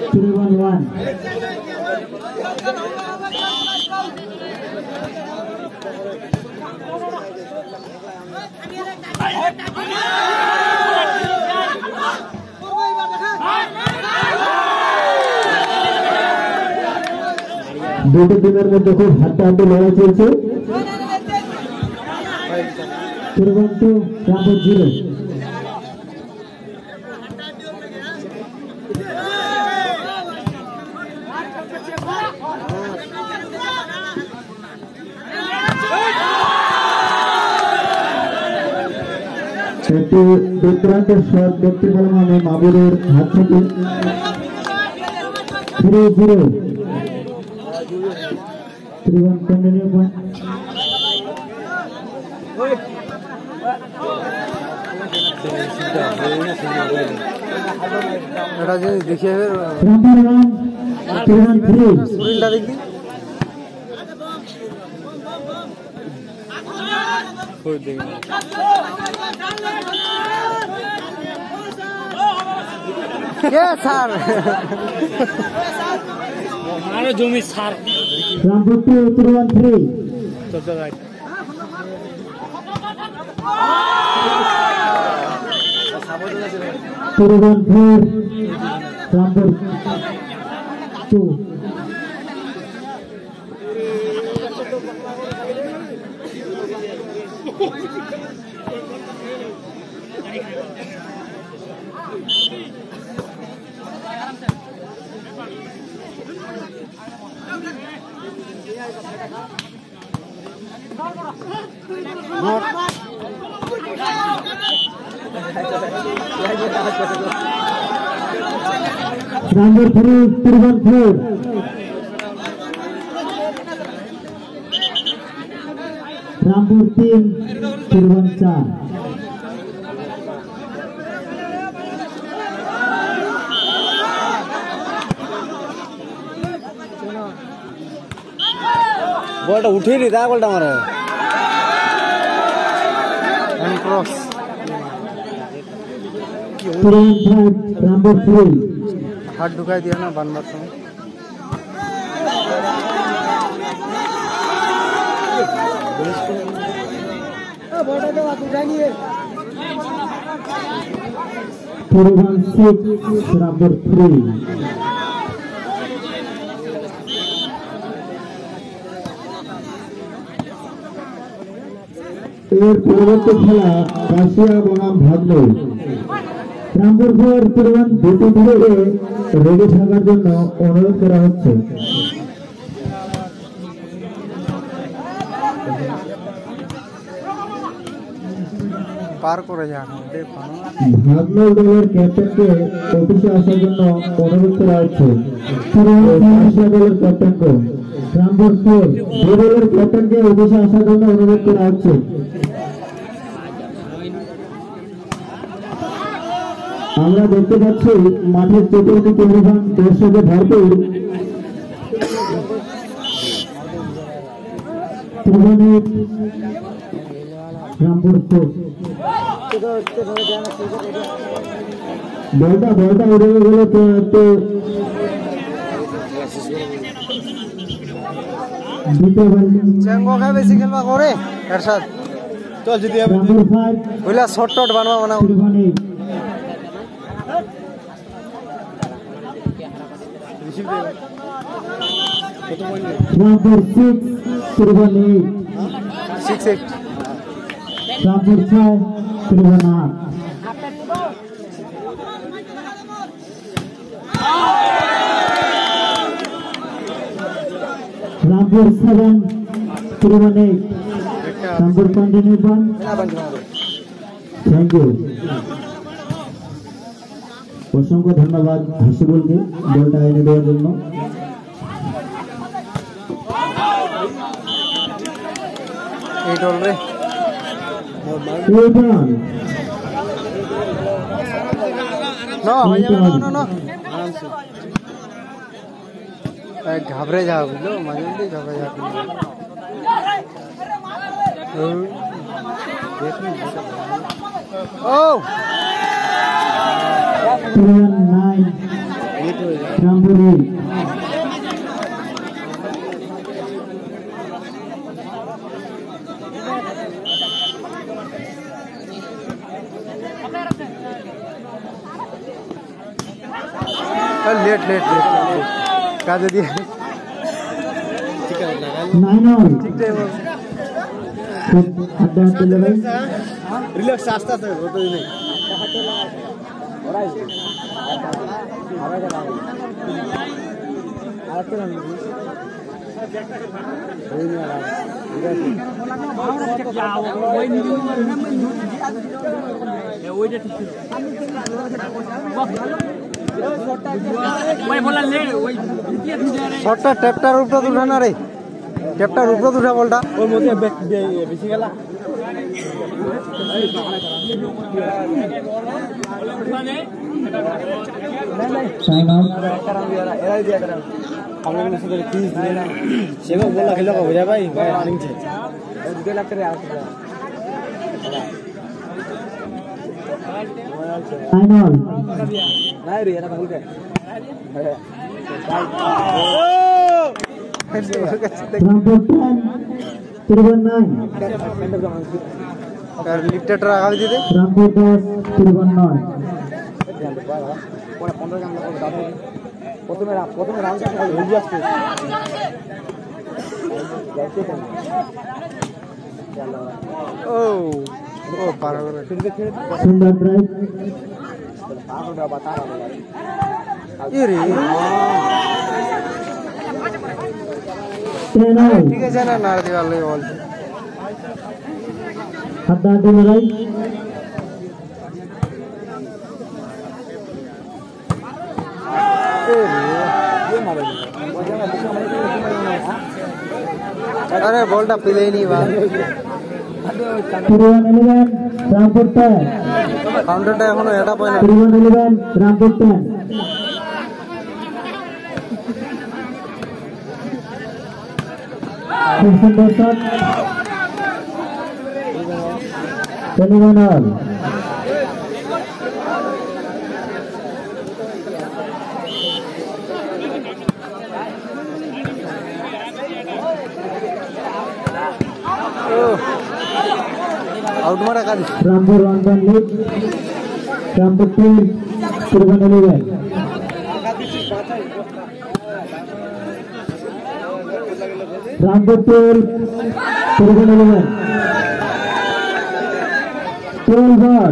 3-1-1. দুটো টিমের মধ্যে খুব হাড্ডাহাড্ডি লড়াই চলছে। 3-1-2 রামপুর 0। একটি দুর্দান্ত শট দেখতে পেলাম আমি মাবুরের হাত থেকে। 3-0 3-1 কন্টিনিউ পয়েন্ট। এটা যে দেখি রামপুর 1 3-1-3 স্ক্রিনটা দেখি কই দেখি কে স্যার আরে জমি স্যার রামপুর 2 3-1-3 চল রাইট 3-1-4 রামপুর 2। Number 3 3-1-4 Rampur 3 3-1-4 বলটা উঠিয়ে নি দা বলটা মারে এন্ড ক্রস Rampur 3 हाथ ढुकाई दिया ना बार समय Rampur 3 এর পরবর্তী খেলা রাশিয়া বনাম ভাগ্নে। রামপুর 4 3-1 দুটি দলে রেডি থাকার জন্য অনুরোধ করা হচ্ছে। পার করে যান ভাগ্নে দলের ক্যাপ্টেনকে অফিসে আসার জন্য অনুরোধ করা হচ্ছে। রাশিয়া দলের ক্যাপ্টেনকে রামপুর 4 দলের ক্যাপ্টেনকে অফিসে আসার জন্য অনুরোধ করা হচ্ছে। আমরা দেখতে পাচ্ছি মাঠের চতুর্দিকে অভিযান দর্শকে ভরপুর। রামপুর বলটা উড়ে গেল তো একটু বেশি খেলবা করে এরশাদ চল যদি ওইলা শর্ট টট বানাবা বানাও Rampur 6 3-1-8 6-8 Rampur 5 3-1-8 Rampur 7 3-1-8 Rampur continue one. Thank you. অসংখ্য ধন্যবাদ হাসিবুলকে বলটা এনে দেওয়ার জন্য। এই ডল রে घबरे जा बुझलो मजे घबरे जा ओ 9 Rampur Rampuri. लेट का दे दिया 9-all. रिलैक्स आस्ते आस्ते होता ही नहीं শটটা ট্যাপটার উপরে উঠা না রে ট্যাপটার উপরে উঠা বলটা ওর মধ্যে বেশি গেলা सेवक बोला खेलो हो जाए भाई रनिंग से লিটার আগে দিতে প্রথমে রাউন্ড হয়ে যাচ্ছে ও ও পারা করে সুন্দর ড্রাইভ ইরে ঠিক আছে না নার দিবার লাগে বলছে হাড্ডাহাড্ডি লড়াই अरे बॉलटा पिले ही नहीं बात रामपुर काउंटरটা এখনো এটা পায় না রামপুর সুন্দর শট आउट मारा का रामपुर 1 लीड रामपुर 2 11 रामपुर 2 11 12 ball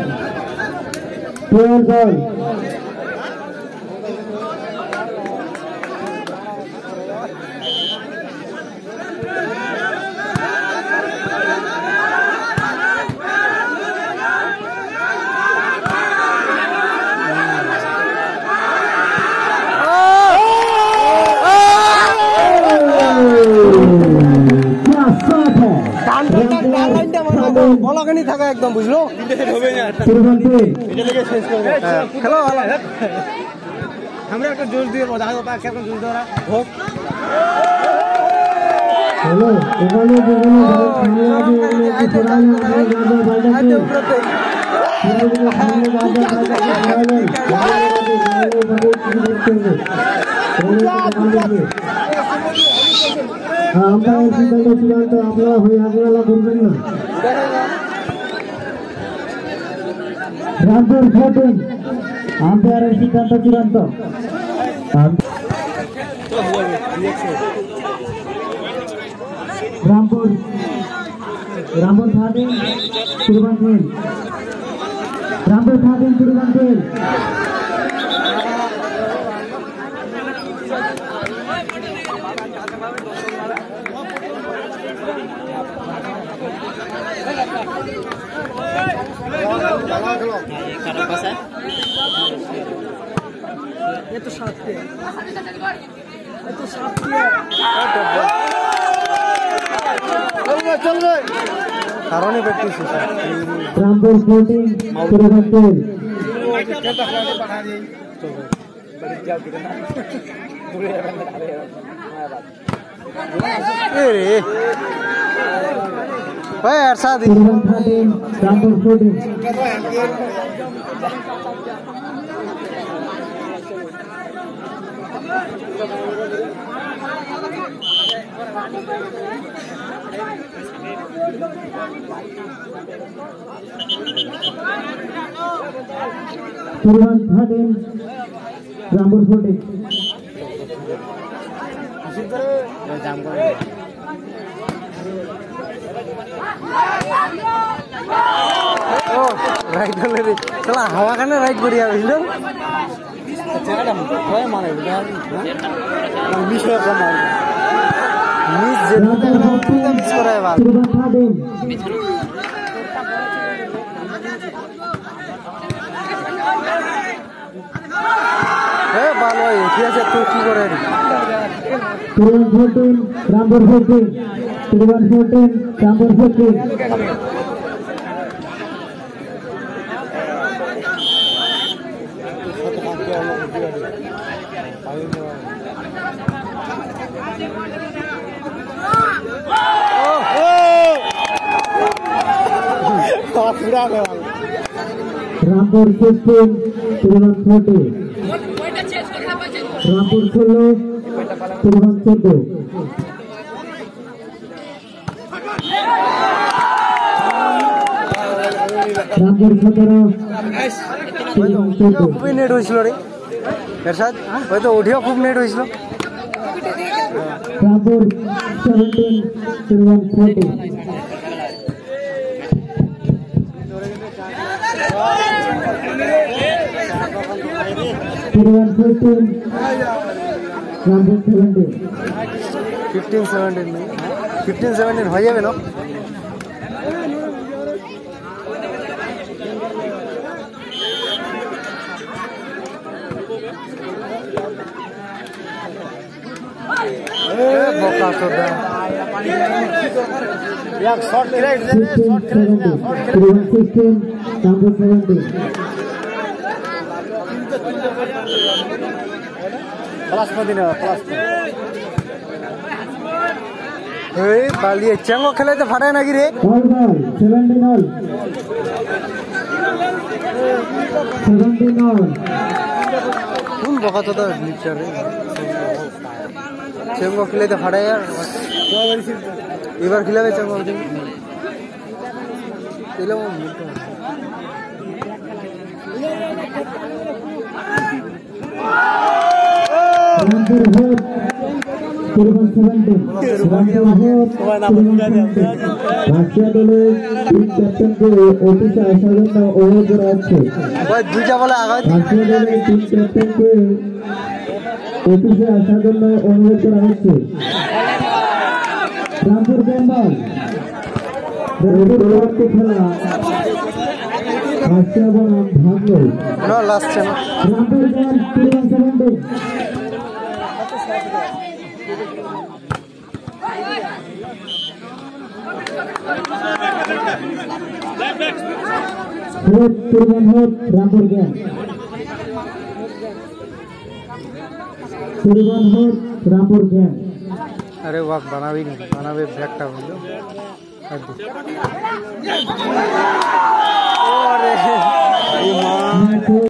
বলাখানি থাকা একদম বুঝলো খেলো আমরা একটা জোর দিয়ে দেখা যাবে কেমন জোর দেওয়া হোক हेलो এখানে চূড়ান্ত আপনারা হয়ে আগেওয়ালা করবেন না রামপুর 14 আম্পায়ারের সিদ্ধান্ত চূড়ান্ত रामपुर 13 तिरुवनंतपुर रामपुर 13 तिरुवनंतपुर ये तो साथ पे चल गए कारोने प्रैक्टिस रामपुर 14 तिरुवनंतपुर भाई अरसाद रामपुर 14 ए Turunan 13 Rambur 14 রাইট হলে রে চলা হাওয়া কানে রাইট করিয়া বুঝলো জায়গাটা হয় মানে বিষয় কম মিস যে মিস করায় ভালো Turunan 13 এ ভালো ঠিক আছে তুই কি করে Turunan 14 Rambur 14 Turunan 14 Rambur 14 Rambur 15 Turunan 14 Rambur 16 Turunan 14 Rambur 17 Turunan 14 খুবই নেট হয়েছিল রে এরশাদ হয়তো ওঠিও খুব নেট হয়েছিল Rambur 17 Turunan 14 Turunan 15 Rambur 17 15-17 হয়ে যাবে না বকা চোদা এক শর্ট ক্রাইট দে 16 শর্ট ক্রাইট 17 Turunan 16 Rambur 17 plus Madina plus এই বালিয়ে চেঙ্গো খেলাইতে ফাটায় নাকি রে All ball 17 all 17 all কোন বকা চোদা নিচার রে চেঙ্গো খেলাইতে ফাটায় আর এবার খেলাবে চেঙ্গো দিলাম Rambur 4 Turunan 17 Rambur 4 Turunan 17 Russia দলের টিম ক্যাপ্টেনকে অফিসে আসার জন্য অনুরোধ করা হচ্ছে ওই দুইটা বলে আগায় রাশিয়া দলের টিম ক্যাপ্টেনকে অফিসে আসার জন্য অনুরোধ করা হচ্ছে রামপুর বেঙ্গল পরবর্তী খেলা রাশিয়া বনাম ভাঙল না লাস্ট ছিল Rampur Bengal Turunan 17 Turunan hot Rambur Gang Turunan hot Rambur Gang अरे वाह बनावी नहीं बनावे बैकटा बोलो अरे